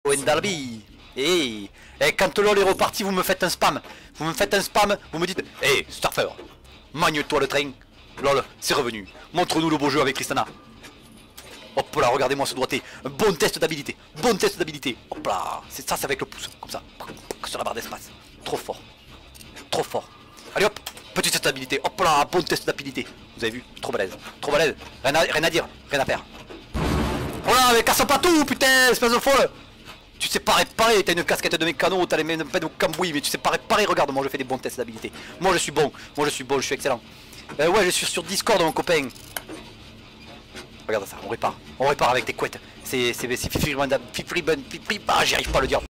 Dalby. Et quand LOL est reparti, vous me faites un spam. Vous me faites un spam, vous me dites hey, Starfer, magne-toi le train. LOL, c'est revenu. Montre-nous le beau jeu avec Tristana. Hop là, regardez-moi ce doigté. Un bon test d'habilité. Bon test d'habilité. Hop là. C'est ça, c'est avec le pouce. Comme ça. Sur la barre d'espace. Trop fort. Trop fort. Allez hop. Petit test d'habilité. Hop là. Bon test d'habilité. Vous avez vu? Trop balèze. Trop balèze. Rien à dire. Rien à faire. Voilà, mais casse pas tout, putain, espèce de folle. Tu sais pas réparer, t'as une casquette de mécano, t'as les mains de cambouis, mais tu sais pas réparer, regarde, moi je fais des bons tests d'habilité. Moi je suis bon, je suis excellent. Ouais, je suis sur Discord mon copain. Regarde ça, on répare avec des couettes. C'est Fifi, j'y arrive pas à le dire.